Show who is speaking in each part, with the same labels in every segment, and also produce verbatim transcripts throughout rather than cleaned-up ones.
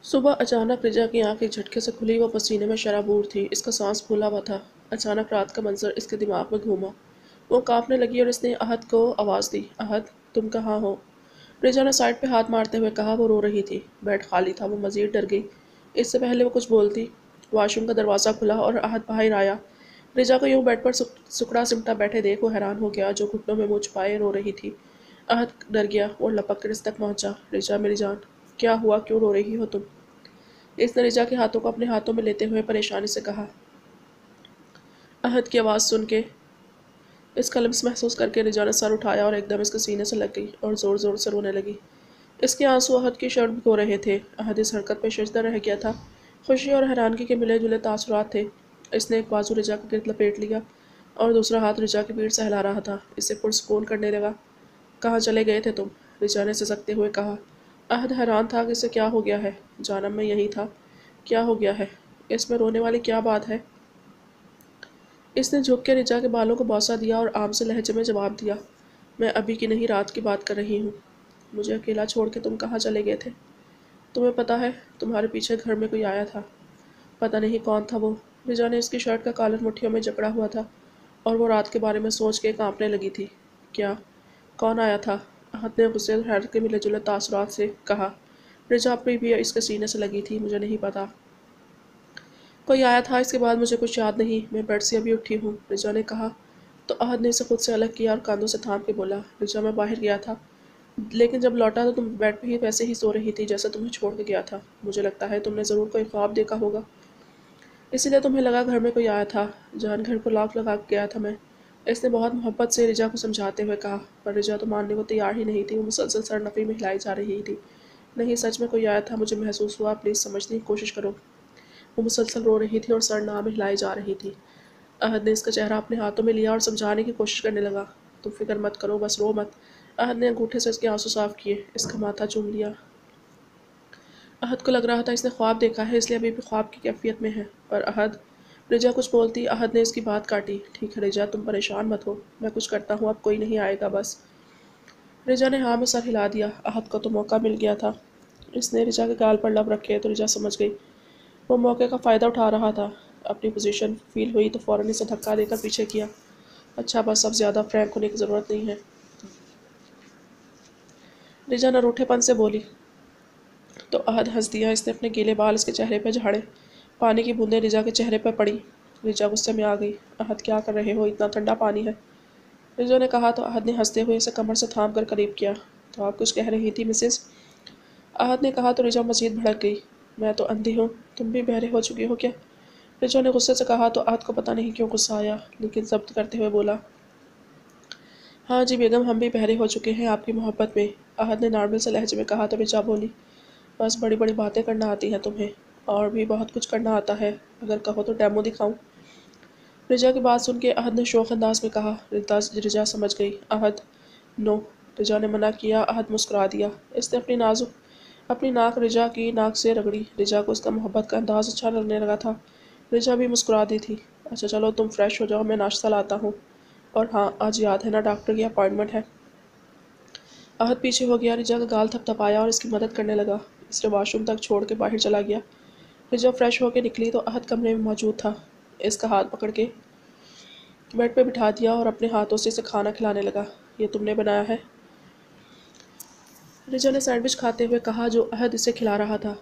Speaker 1: सुबह अचानक रिजा की आंख एक झटके से खुली। वो पसीने में शराबूर थी, इसका सांस फूला हुआ था। अचानक रात का मंजर इसके दिमाग में घूमा। वो कांपने लगी और इसने अहद को आवाज़ दी, अहद तुम कहाँ हो? रिजा ने साइड पे हाथ मारते हुए कहा। वो रो रही थी, बेड खाली था। वो मजीद डर गई। इससे पहले वो कुछ बोलती, वॉशरूम का दरवाज़ा खुला और अहद बाहर आया। रिजा को यूं बेड पर सुक, सुकड़ा सिमटा बैठे देख वो हैरान हो गया। जो घुटनों में मुँह छुपाए रो रही थी। अहद डर गया और लपक कर इस तक पहुंचा। रिजा मेरी जान, क्या हुआ, क्यों रो रही हो तुम? इसने रिजा के हाथों को अपने हाथों में लेते हुए परेशानी से कहा। अहद की आवाज़ सुन के, इसका लम्स महसूस करके रिजा ने सर उठाया और एकदम इसके सीने से लग गई और ज़ोर ज़ोर से रोने लगी। इसके आंसू अहद की शर्ट भिगो रहे थे। अहद इस हरकत पर शर्मदा रह गया था। खुशी और हैरानगी के मिले जुले तासुरात थे। इसने एक बाजू रिजा के गिर्द लपेट लिया और दूसरा हाथ रिजा की पीठ सहला रहा था। इसे पुरसकून करने लगा। कहाँ चले गए थे तुम? रिजा ने सिसकते हुए कहा। अहद हैरान था कि इसे क्या हो गया है। जानम में यही था। क्या हो गया है? इसमें रोने वाली क्या बात है? इसने झुक के रिचा के बालों को बौसा दिया और आम से लहजे में जवाब दिया, मैं अभी की नहीं रात की बात कर रही हूँ। मुझे अकेला छोड़ के तुम कहाँ चले गए थे? तुम्हें पता है, तुम्हारे पीछे घर में कोई आया था। पता नहीं कौन था वो। रिजा ने इसकी शर्ट का कॉलर मुट्ठियों में जकड़ा हुआ था और वो रात के बारे में सोच के कांपने लगी थी। क्या? कौन आया था? अहद ने गुस्से और हैरत के मिले जुले तासुरात से कहा। रिजा अपनी भी इसके सीने से लगी थी। मुझे नहीं पता। कोई आया था, इसके बाद मुझे कुछ याद नहीं। मैं बेड से अभी उठी हूँ, रिजा ने कहा। तो अहद ने इसे खुद से अलग किया और कंधों से थाम के बोला, रिजा मैं बाहर गया था, लेकिन जब लौटा तो तुम बेड पे ही वैसे ही सो रही थी जैसे तुम्हें छोड़ के गया था। मुझे लगता है तुमने ज़रूर कोई ख्वाब देखा होगा, इसीलिए तुम्हें लगा घर में कोई आया था। जान घर को लॉक लगा के गया था मैं। इसने बहुत मोहब्बत से रिजा को समझाते हुए कहा, पर रिजा तो मानने को तैयार ही नहीं थी। वो मुसलसल सरनफी में हिलाई जा रही थी। नहीं, सच में कोई आया था, मुझे महसूस हुआ, प्लीज़ समझने की कोशिश करो। वो मुसलसल रो रही थी और सर ना में हिलाई जा रही थी। अहद ने इसका चेहरा अपने हाथों में लिया और समझाने की कोशिश करने लगा, तुम फिक्र मत करो, बस रो मत। अहद ने अंगूठे से इसके आंसू साफ किए, इसका माथा चूम लिया। अहद को लग रहा था इसने ख्वाब देखा है, इसलिए अभी भी ख्वाब की कैफियत में है। पर अहद, रिजा कुछ बोलती, अहद ने इसकी बात काटी। ठीक है रिजा, तुम परेशान मत हो, मैं कुछ करता हूँ, अब कोई नहीं आएगा बस। रिजा ने हाँ में सर हिला दिया। अहद को तो मौका मिल गया था। इसने रिजा के गाल पर लब रखे तो रिजा समझ गई वो मौके का फ़ायदा उठा रहा था। अपनी पोजीशन फील हुई तो फ़ौरन इसे धक्का देकर पीछे किया। अच्छा बस, अब ज़्यादा फ्रैंक होने की ज़रूरत नहीं है, रिजा न रूठेपन से बोली। तो अहद हंस दिया। इसने अपने गीले बाल इसके चेहरे पर झाड़े। पानी की बूंदें रिजा के चेहरे पर पड़ी। रिजा गुस्से में आ गई। अहद क्या कर रहे हो, इतना ठंडा पानी है। रिजा ने कहा तो अहद ने हंसते हुए इसे कमर से थाम कर करीब किया। तो आप कुछ कह रही थी मिसेस? अहद ने कहा तो रिजा मजीद भड़क गई। मैं तो अंधी हूँ, तुम भी बहरे हो चुकी हो क्या? रिचा ने गुस्से से कहा तो अहद को पता नहीं क्यों गुस्सा आया, लेकिन जब्त करते हुए बोला, हाँ जी बेगम, हम भी बहरे हो चुके हैं आपकी मोहब्बत में। अहद ने नॉर्मल से लहजे में कहा तो रिचा बोली, बस बड़ी बड़ी बातें करना आती हैं तुम्हें, और भी बहुत कुछ करना आता है, अगर कहो तो डेमो दिखाऊं। रिजा की बात सुन के अहद ने शोख अंदाज में कहा। रिजा रिजा समझ गई। अहद, नो। रिजा ने मना किया। अहद मुस्कुरा दिया। इसने अपनी नाजुक अपनी नाक रिजा की नाक से रगड़ी। रिजा को इसका मोहब्बत का अंदाज अच्छा लगने लगा था। रिजा भी मुस्कुरा दी थी। अच्छा चलो तुम फ्रेश हो जाओ, मैं नाश्ता लाता हूँ। और हाँ, आज याद है ना, डॉक्टर की अपॉइंटमेंट है। अहद पीछे हो गया। रिजा का गाल थपथपाया और इसकी मदद करने लगा। इसे वॉशरूम तक छोड़ के बाहर चला गया। रिजा फ्रेश होकर निकली तो अहद कमरे में मौजूद था। इसका हाथ पकड़ के बेड पे बिठा दिया और अपने हाथों से इसे खाना खिलाने लगा। ये तुमने बनाया है? रिजा ने सैंडविच खाते हुए कहा जो अहद इसे खिला रहा था।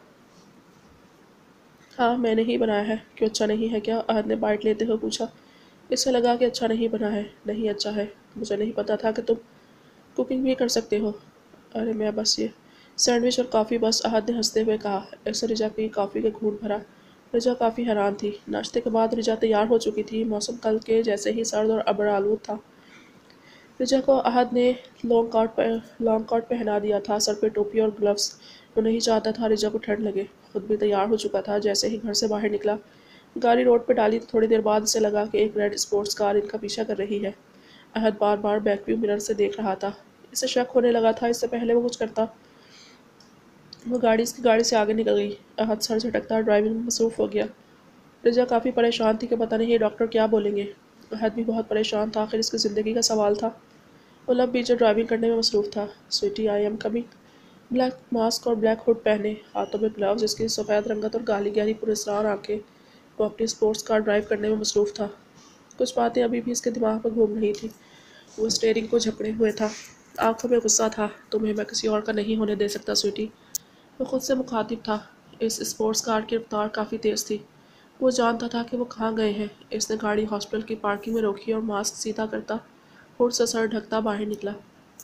Speaker 1: हाँ, मैंने ही बनाया है। क्यों, अच्छा नहीं है क्या? अहद ने बाइट लेते हुए पूछा। इसे लगा कि अच्छा नहीं बना है। नहीं अच्छा है। मुझे नहीं पता था कि तुम कुकिंग भी कर सकते हो। अरे मैं बस ये सैंडविच और कॉफ़ी बस, अहद ने हंसते हुए कहा। ऐसे रिजा की कॉफ़ी के घूंट भरा। रिजा काफ़ी हैरान थी। नाश्ते के बाद रिजा तैयार हो चुकी थी। मौसम कल के जैसे ही सर्द और अबर आलूद था। रिजा को अहद ने लॉन्ग कोट पर लॉन्ग कोट पहना दिया था, सर पे टोपी और ग्लव्स। वो नहीं चाहता था रिजा को ठंड लगे। खुद भी तैयार हो चुका था। जैसे ही घर से बाहर निकला, गाड़ी रोड पर डाली तो थोड़ी देर बाद इसे लगा कि एक रेड स्पोर्ट्स कार इनका पीछा कर रही है। अहद बार बार बैकव्यू मिरर से देख रहा था। इसे शक होने लगा था। इससे पहले वो कुछ करता, वो गाड़ी इसकी गाड़ी से आगे निकल गई। अहद सर झटकता ड्राइविंग में मसरूफ़ हो गया। रिजा काफ़ी परेशान थी कि पता नहीं डॉक्टर क्या बोलेंगे। अहद भी बहुत परेशान था, आखिर इसकी ज़िंदगी का सवाल था। वो लब बीच ड्राइविंग करने में मसरूफ़ था। Sweetie, I am coming. Black mask और ब्लैक हुड पहने, हाथों में ग्लव्स, जिसकी सफ़ेद रंगत और काली गहरी पुरस्कार आंखें। वो अपनी स्पोर्ट्स कार ड्राइव करने में मसरूफ़ था। कुछ बातें अभी भी इसके दिमाग में घूम रही थी। वो स्टेयरिंग को झपड़े हुए था, आंखों में गुस्सा था। तुम्हें मैं किसी और का नहीं होने दे सकता स्वीटी। वो खुद से मुखातिब था। इस स्पोर्ट्स कार की रफ्तार काफ़ी तेज़ थी। वो जानता था कि वो कहाँ गए हैं। इसने गाड़ी हॉस्पिटल की पार्किंग में रोकी और मास्क सीधा करता, हुड से सर ढकता बाहर निकला।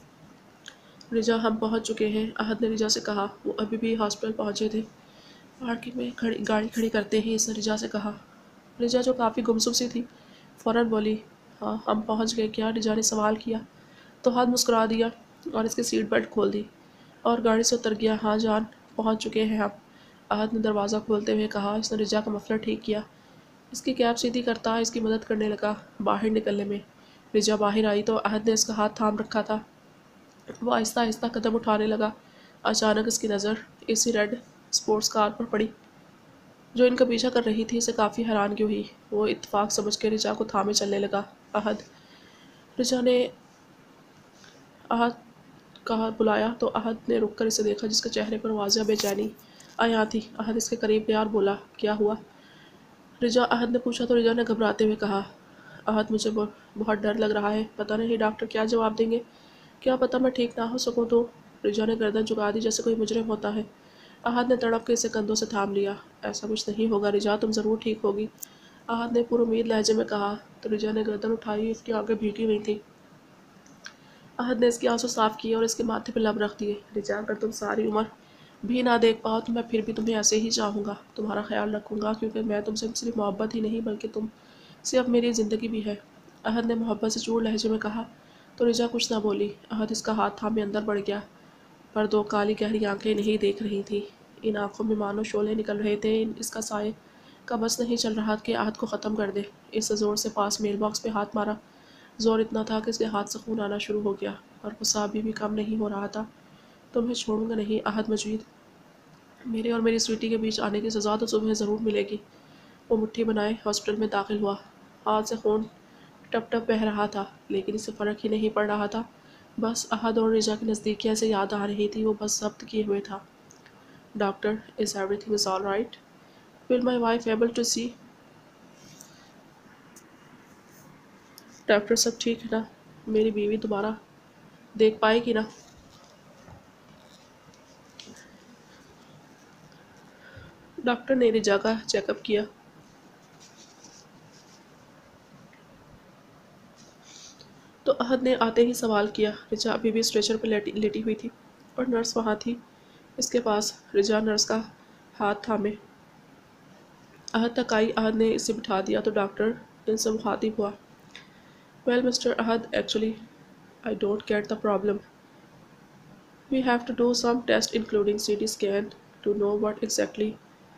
Speaker 1: रिजा, हम पहुंच चुके हैं, अहद ने रिजा से कहा। वो अभी भी हॉस्पिटल पहुंचे थे। पार्किंग में खड़ी गाड़ी खड़ी करते ही इसने रिजा से कहा। रिजा, जो काफ़ी गुमसुम सी थी, फ़ौरन बोली, हाँ हम पहुंच गए क्या? रिजा ने सवाल किया तो हाथ मुस्कुरा दिया और इसकी सीट बेल्ट खोल दी और गाड़ी से उतर गया। हाँ जान, पहुंच चुके हैं आप, अहद ने दरवाज़ा खोलते हुए कहा। इसने रिजा का मफलर ठीक किया, इसकी कैप सीधी करता इसकी मदद करने लगा बाहर निकलने में। रिजा बाहर आई तो अहद ने इसका हाथ थाम रखा था। वो आहिस्ता आहिस्ता कदम उठाने लगा। अचानक इसकी नज़र इसी रेड स्पोर्ट्स कार पर पड़ी जो इनका पीछा कर रही थी। इसे काफ़ी हैरानगी हुई। वो इत्तेफाक समझ के रिचा को थामे चलने लगा। अहद, रिचा ने अहद कहा बुलाया तो अहद ने रुक कर इसे देखा, जिसके चेहरे पर वाज़ह बेचैनी आ यहाँ थी। अहद इसके करीब गया और बोला, क्या हुआ? रिजा अहद ने पूछा तो रिजा ने घबराते हुए कहा, अहद मुझे बहुत डर लग रहा है, पता नहीं डॉक्टर क्या जवाब देंगे, क्या पता मैं ठीक ना हो सकूं तो। रिजा ने गर्दन झुका दी जैसे कोई मुजरिम होता है। अहद ने तड़प के इसे कंधों से थाम लिया। ऐसा कुछ नहीं होगा रिजा, तुम ज़रूर ठीक होगी, अहद ने पूरी उम्मीद लहजे में कहा। तो रिजा ने गर्दन उठाई, इसकी आंखें भीगी हुई थी। अहद ने इसके आंसू साफ किए और इसके माथे पर लब रख दिए। रिजा, अगर तुम सारी उम्र भी ना देख पाओ तो मैं फिर भी तुम्हें ऐसे ही चाहूँगा, तुम्हारा ख्याल रखूँगा, क्योंकि मैं तुमसे सिर्फ मोहब्बत ही नहीं बल्कि तुम से अब मेरी ज़िंदगी भी है, अहद ने मोहब्बत से चूर लहजे में कहा। तो रिजा कुछ ना बोली। अहद इसका हाथ थामे अंदर बढ़ गया, पर दो काली गहरी आंखें नहीं देख रही थी। इन आंखों में मानो शोले निकल रहे थे। इसका साए का बस नहीं चल रहा कि अहद को ख़त्म कर दे। इस ज़ोर से पास मेल बॉक्स पे हाथ मारा, ज़ोर इतना था कि इसके हाथ से खून आना शुरू हो गया और गुस्सा अभी भी कम नहीं हो रहा था। तुम्हें छोड़ूंगा नहीं अहद मजीद, मेरे और मेरी स्वीटी के बीच आने की सज़ा तो तुम्हें ज़रूर मिलेगी। वो मुट्ठी बनाए हॉस्पिटल में दाखिल हुआ। हाथ से खून टप टप बह रहा था, लेकिन इसे फ़र्क ही नहीं पड़ रहा था। बस अहद और रिजा की नज़दीकियाँ से याद आ रही थी। वो बस जब्त किए हुए था। Doctor, is everything is all right? Will my wife able to see? Doctor, सब ठीक है ना? मेरी बीवी दोबारा देख पाएगी ना? डॉक्टर ने रिजा का चेकअप किया तो अहद ने आते ही सवाल किया। रिजा अभी भी स्ट्रेचर पर लेटी लेटी हुई थी और नर्स वहाँ थी इसके पास। रिजा नर्स का हाथ थामे अहद तक आई। अहद ने इसे बिठा दिया तो डॉक्टर इनसे मुखातिब हुआ। Well mister Ahad, actually I don't get the problem, we have to do some test including C T scan to know what exactly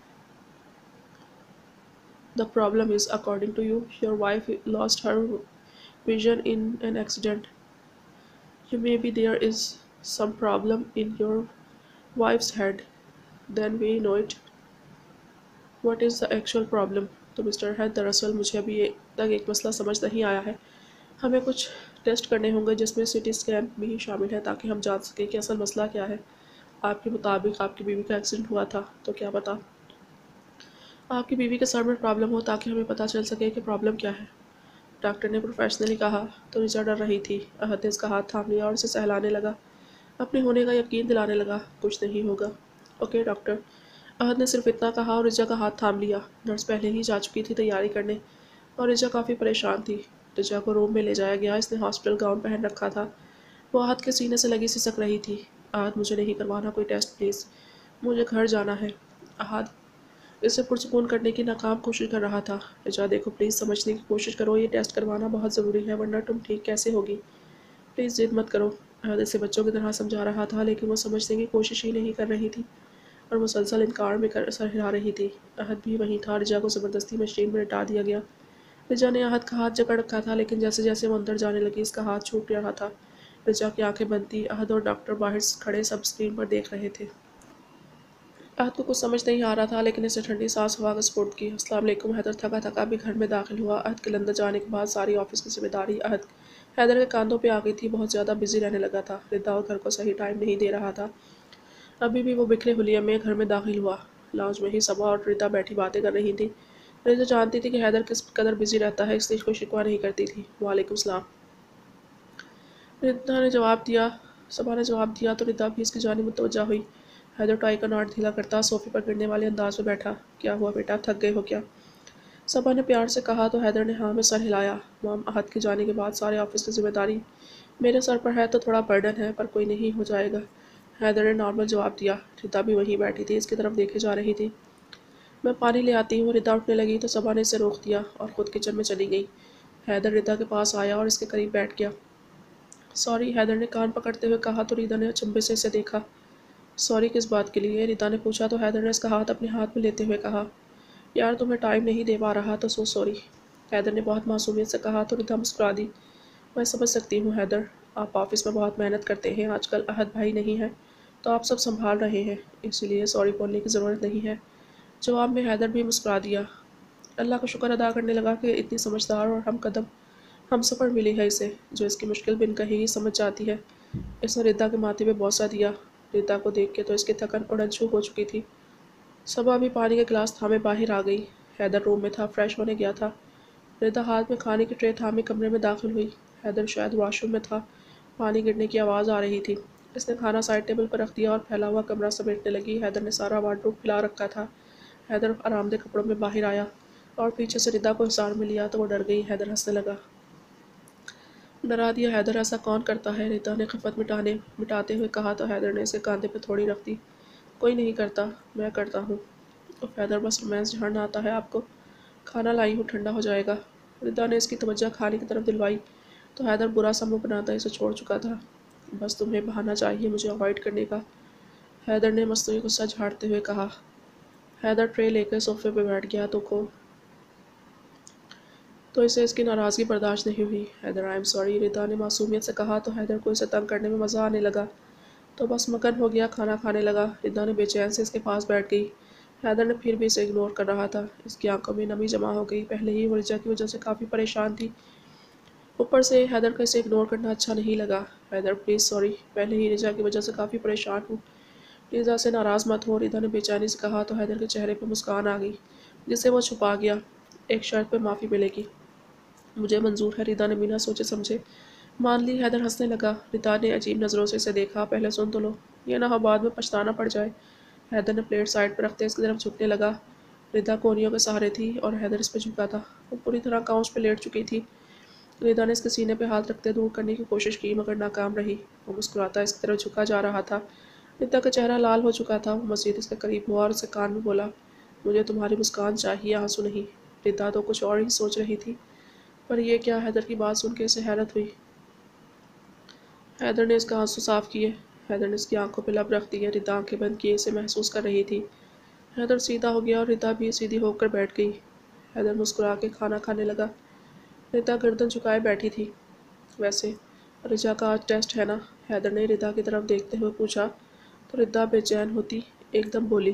Speaker 1: the problem is. According to you, your wife lost her vision in an accident. You maybe there is some problem in your wife's head. Then we know it. What is the actual problem? तो mister है, दरअसल मुझे अभी तक एक मसला समझ नहीं आया है। हमें कुछ टेस्ट करने होंगे जिसमें सिटी स्कैन भी शामिल है, ताकि हम जान सकें कि असल मसला क्या है। आपके मुताबिक आपकी बीवी का एक्सीडेंट हुआ था, तो क्या पता आपकी बीवी के सर में प्रॉब्लम हो, ताकि हमें पता चल सके कि प्रॉब्लम क्या है, डॉक्टर ने प्रोफेशनली कहा। तो रिचा डर रही थी। अहद ने इसका हाथ थाम लिया और उसे सहलाने लगा, अपने होने का यकीन दिलाने लगा। कुछ नहीं होगा, ओके डॉक्टर, अहद ने सिर्फ इतना कहा और रिचा का हाथ थाम लिया। नर्स पहले ही जा चुकी थी तैयारी करने और रिचा काफ़ी परेशान थी। रिचा को रूम में ले जाया गया। इसने हॉस्पिटल गाउन पहन रखा था। वो अहद के सीने से लगी सिसक रही थी। अहद, मुझे नहीं करवाना कोई टेस्ट प्लीज़, मुझे घर जाना है। अहद इसे पुरसकून करने की नाकाम कोशिश कर रहा था। रिचा, देखो प्लीज़ समझने की कोशिश करो, ये टेस्ट करवाना बहुत ज़रूरी है, वरना तुम ठीक कैसे होगी, प्लीज़ जिद मत करो। अहद इसे बच्चों की तरह समझा रहा था, लेकिन वो समझने की कोशिश ही नहीं कर रही थी और मुसलसल इनकार में कर सर हिला रही थी। अहद भी वहीं था। रिजा को ज़बरदस्ती मशीन में लिटा दिया गया। रिजा ने अहद का हाथ जकड़ रखा था, लेकिन जैसे जैसे वो अंदर जाने लगी इसका हाथ छूट रहा था। रिजा की आंखें बंद थी। अहद और डॉक्टर बाहर खड़े सब स्क्रीन पर देख रहे थे। अहद को कुछ समझ नहीं आ रहा था, लेकिन इसे ठंडी सांस हवा का स्पुर्द की। अस्सलाम वालेकुम। हैदर थका थका भी घर में दाखिल हुआ। अहद के लंदन जाने के बाद सारी ऑफिस की जिम्मेदारी अहद हैदर के कांधों पे आ गई थी। बहुत ज़्यादा बिजी रहने लगा था। रिदा और घर को सही टाइम नहीं दे रहा था। अभी भी वो बिखरे हुलिये में घर में दाखिल हुआ। लॉज में ही सबा और रिता बैठी बातें कर रही थी। रिता जानती थी कि हैदर किस कदर बिजी रहता है, इसलिए कोई शिकवा नहीं करती थी। वालेकुम सलाम, रिता ने जवाब दिया। सबा ने जवाब दिया तो रिता भी इसकी जानिब मुतवज्जा हुई। हैदर टाई का नाट ढीला करता सोफे पर गिरने वाले अंदाज में बैठा। क्या हुआ बेटा, थक गए हो क्या? सबा ने प्यार से कहा तो हैदर ने हाँ में सर हिलाया। मॉम, अहद के जाने के बाद सारे ऑफिस की जिम्मेदारी मेरे सर पर है तो थोड़ा बर्डन है, पर कोई नहीं, हो जाएगा। हैदर ने नॉर्मल जवाब दिया। रिता भी वहीं बैठी थी, इसकी तरफ देखे जा रही थी। मैं पानी ले आती हूँ। रिता उठने लगी तो सबा ने इसे रोक दिया और खुद किचन में चली गई। हैदर रिता के पास आया और इसके करीब बैठ गया। सॉरी, हैदर ने कान पकड़ते हुए कहा तो रिता ने अचंभे से इसे देखा। सॉरी किस बात के लिए? रिता ने पूछा तो हैदर ने इसका हाथ अपने हाथ में लेते हुए कहा, यार तुम्हें टाइम नहीं दे पा रहा तो सो सॉरी। हैदर ने बहुत मासूमियत से कहा तो रिता मुस्कुरा दी। मैं समझ सकती हूँ हैदर, आप ऑफिस में बहुत मेहनत करते हैं, आजकल अहद भाई नहीं है तो आप सब संभाल रहे हैं, इसलिए सॉरी बोलने की ज़रूरत नहीं है। जवाब में हैदर भी मुस्कुरा दिया। अल्लाह का शुक्र अदा करने लगा कि इतनी समझदार और हम कदम हम सफ़र मिली है इसे, जो इसकी मुश्किल बिन कही ही समझ जाती है। इसने रिता के माथे पे बौसा दिया। रिता को देख के तो इसकी थकन उड़नछू हो चुकी थी। सबा भी पानी के गिलास थामे बाहर आ गई। हैदर रूम में था, फ्रेश होने गया था। रिता हाथ में खाने की ट्रे थामे कमरे में दाखिल हुई। हैदर शायद वॉशरूम में था। पानी गिरने की आवाज़ आ रही थी। इसने खाना साइड टेबल पर रख दिया और फैला हुआ कमरा समेटने लगी। हैदर ने सारा वार्डरोब फैला रखा था। हैदर आरामदेह कपड़ों में बाहर आया और पीछे से रिता को हिसार में लिया तो वो डर गई। हैदर हंसने लगा। डरा दिया हैदर, ऐसा कौन करता है? रिता ने खिफत मिटाने मिटाते हुए कहा तो हैदर ने इसके कांधे पर थोड़ी रख दी। कोई नहीं करता, मैं करता हूँ। तो हैदर, बस रोमांस झाड़ना आता है आपको। खाना लाई हूँ, ठंडा हो जाएगा। रिता ने इसकी तवज्जो खाने की तरफ दिलवाई तो हैदर बुरा सा मुंह बनाता इसे छोड़ चुका था। बस तुम्हें बहाना चाहिए मुझे अवॉइड करने का, हैदर ने मस्तूरी गुस्सा झाड़ते हुए कहा। हैदर ट्रे लेकर सोफे पर बैठ गया तो को तो इसे इसकी नाराज़गी बर्दाश्त नहीं हुई। Haider, I am sorry, Rita ने मासूमियत से कहा तो हैदर को इसे तंग करने में मज़ा आने लगा तो बस मगन हो गया, खाना खाने लगा। रिता ने बेचैन से इसके पास बैठ गई। हैदर ने फिर भी इसे इग्नोर कर रहा था। इसकी आंखों में नमी जमा हो गई। पहले ही वो रिजा की वजह से काफ़ी परेशान थी, ऊपर से हैदर का इसे इग्नोर करना अच्छा नहीं लगा। हैदर प्लीज़ सॉरी, पहले ही रिजा की वजह से काफ़ी परेशान हूँ, रिजा से नाराज़ मत हो। रिता ने बेचैनी से कहा तो हैदर के चेहरे पर मुस्कान आ गई जिसे वो छुपा गया। एक शर्त पर माफ़ी मिलेगी। मुझे मंजूर है, रिता ने बिना सोचे समझे मान ली। हैदर हंसने लगा। रिता ने अजीब नज़रों से इसे देखा। पहले सुन तो लो, ये ना हो बाद में पछताना पड़ जाए। हैदर ने प्लेट साइड पर रखते इसकी तरफ झुकने लगा। रिता कोनियों के सहारे थी और हैदर इस पर झुका था। वो पूरी तरह काउच पर लेट चुकी थी। रिता ने इसके सीने पे हाथ रखते दूर करने की कोशिश की मगर नाकाम रही। वो मुस्कुराता इसकी तरफ झुका जा रहा था। रिता का चेहरा लाल हो चुका था। वो मजीद इसके करीब हुआ और उसके कान में बोला, मुझे तुम्हारी मुस्कान चाहिए, आंसू नहीं। रिता तो कुछ और ही सोच रही थी, पर यह क्या? हैदर की बात सुन के इसे हैरत हुई। हैदर ने इसका आंसू साफ किए। हैदर ने इसकी आंखों पर लब रख दिए। रिता आंखें बंद किए इसे महसूस कर रही थी। हैदर सीधा हो गया और रिता भी सीधी होकर बैठ गई। हैदर मुस्कुरा के खाना खाने लगा। रिता गर्दन झुकाए बैठी थी। वैसे रिजा का आज टेस्ट है ना? हैदर ने रिता की तरफ देखते हुए पूछा तो रिता बेचैन होती एकदम बोली,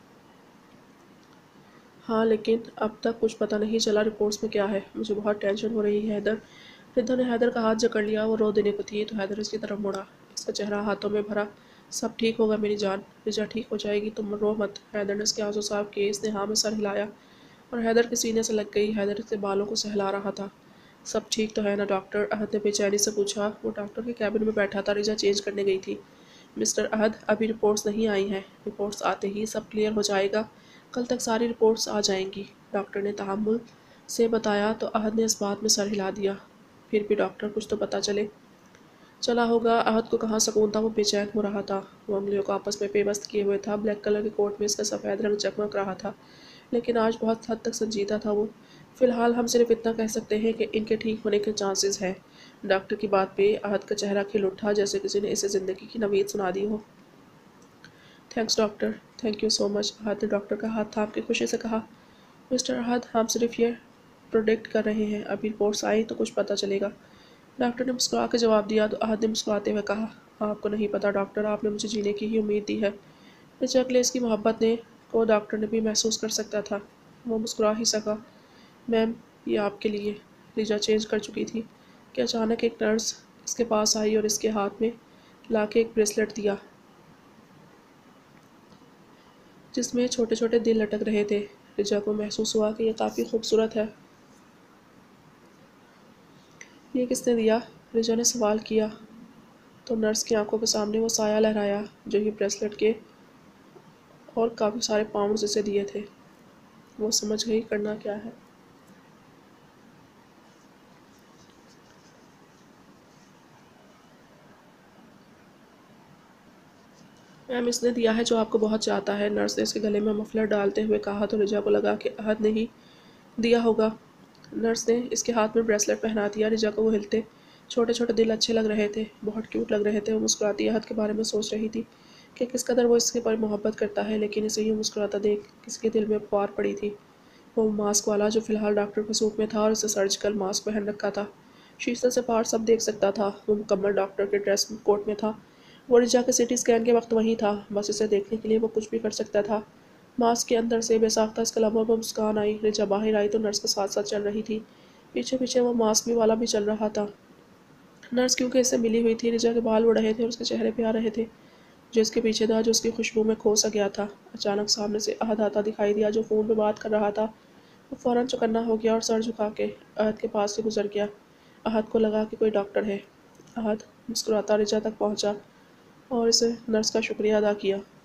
Speaker 1: हाँ, लेकिन अब तक कुछ पता नहीं चला रिपोर्ट्स में क्या है। मुझे बहुत टेंशन हो रही है हैदर। रिता ने हैदर का हाथ जकड़ लिया। वो रो देने को थी तो हैदर इसकी तरफ मुड़ा। इसका चेहरा हाथों में भरा। सब ठीक होगा मेरी जान, रिजा ठीक हो जाएगी, तुम रो मत। हैदर ने इसके आंसू साफ किए। इसने हाँ में सर हिलाया और हैदर के सीने से लग गई। हैदर इसके बालों को सहला रहा था। सब ठीक तो है ना डॉक्टर? अहद ने बेचैनी से पूछा। वो डॉक्टर के कैबिन में बैठा था। रिजा चेंज करने गई थी। मिस्टर अहद, अभी रिपोर्ट्स नहीं आई हैं। रिपोर्ट्स आते ही सब क्लियर हो जाएगा। कल तक सारी रिपोर्ट्स आ जाएंगी, डॉक्टर ने तहम्मुल से बताया तो अहद ने इस बात में सर हिला दिया। फिर भी डॉक्टर, कुछ तो पता चले। चला होगा। अहद को कहाँ सुकून था। वो बेचैन हो रहा था। वो उंगलियों को आपस में पेवस्त किए हुए था। ब्लैक कलर के कोट में इसका सफ़ेद रंग चमक रहा था, लेकिन आज बहुत हद तक संजीदा था वो। फ़िलहाल हम सिर्फ इतना कह सकते हैं कि इनके ठीक होने के चांसेस हैं। डॉक्टर की बात पे अहद का चेहरा खिल उठा जैसे किसी ने इसे ज़िंदगी की नवीद सुना दी हो। Thanks doctor, thank you so much. Ahad ने डॉक्टर का हाथ थाम के खुशी से कहा। मिस्टर अहद, हम सिर्फ ये प्रोडिक्ट कर रहे हैं, अभी रिपोर्ट्स आई तो कुछ पता चलेगा। डॉक्टर ने मुस्कुरा के जवाब दिया तो अहद ने मुस्कुराते हुए कहा, आपको नहीं पता डॉक्टर, आपने मुझे जीने की ही उम्मीद दी है। रिचा के लिए इसकी मोहब्बत ने को डॉक्टर ने भी महसूस कर सकता था। वो मुस्कुरा ही सका। मैम, ये आपके लिए। रिचा चेंज कर चुकी थी कि अचानक एक नर्स इसके पास आई और इसके हाथ में ला के एक ब्रेसलेट दिया। जिसमें छोटे छोटे दिल लटक रहे थे। रिजा को महसूस हुआ कि यह काफ़ी खूबसूरत है। ये किसने दिया? रिजा ने सवाल किया तो नर्स की आंखों के सामने वो साया लहराया जो ये ब्रेसलेट के और काफ़ी सारे पाउंड्स इसे दिए थे। वो समझ गई करना क्या है। मैम, इसने दिया है जो आपको बहुत चाहता है। नर्स ने इसके गले में मफलर डालते हुए कहा तो रिजा को लगा कि अहद ने ही दिया होगा। नर्स ने इसके हाथ में ब्रेसलेट पहना दिया। रिजा को वो हिलते छोटे छोटे दिल अच्छे लग रहे थे, बहुत क्यूट लग रहे थे। वो मुस्कुराती अहद के बारे में सोच रही थी कि किस कदर वो इसके पर मोहब्बत करता है, लेकिन इसे यूँ मुस्कुराता देख किसी के दिल में पुकार पड़ी थी। वो मास्क वाला जो फिलहाल डॉक्टर के सूट में था और उसे सर्जिकल मास्क पहन रखा था। शीशे से बाहर सब देख सकता था। वो मुकम्मल डॉक्टर के ड्रेस कोट में था। वो रिजा के सिटी स्कैन के वक्त वहीं था। बस इसे देखने के लिए वो कुछ भी कर सकता था। मास्क के अंदर से बेसाख्ता इसके लबों पर मुस्कान आई। रिजा बाहर आई तो नर्स के साथ साथ चल रही थी। पीछे पीछे वो मास्क भी वाला भी चल रहा था। नर्स क्योंकि इससे मिली हुई थी, रिजा के बाल उड़ रहे थे और उसके चेहरे पे आ रहे थे जो इसके पीछे था, जो उसकी खुशबू में खो सा गया था। अचानक सामने से अहद आता दिखाई दिया जो फ़ोन पे बात कर रहा था। वो फ़ौरन चौकन्ना हो गया और सर झुका के अहद के पास से गुजर गया। अहद को लगा कि कोई डॉक्टर है। अहद मुस्कुराता रिजा तक पहुंचा और इसे नर्स का शुक्रिया अदा किया।